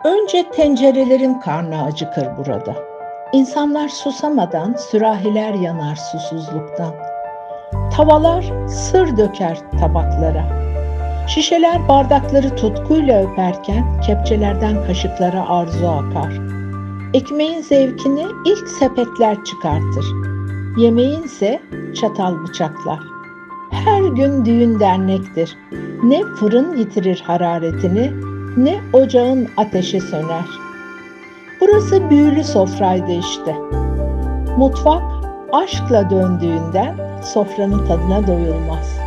Önce tencerelerin karnı acıkır burada. İnsanlar susamadan sürahiler yanar susuzluktan. Tavalar sır döker tabaklara. Şişeler bardakları tutkuyla öperken kepçelerden kaşıklara arzu akar. Ekmeğin zevkini ilk sepetler çıkartır. Yemeğinse çatal bıçaklar. Her gün düğün dernektir. Ne fırın yitirir hararetini, ne ocağın ateşi söner. Burası büyülü sofraydı işte. Mutfak aşkla döndüğünden sofranın tadına doyulmaz.